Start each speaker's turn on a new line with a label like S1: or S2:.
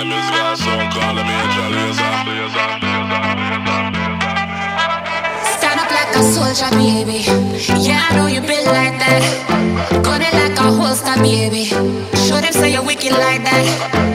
S1: Stand up like a soldier, baby. Yeah, I know you built like that. Gun it like a holster, baby. Show them say you're wicked like that.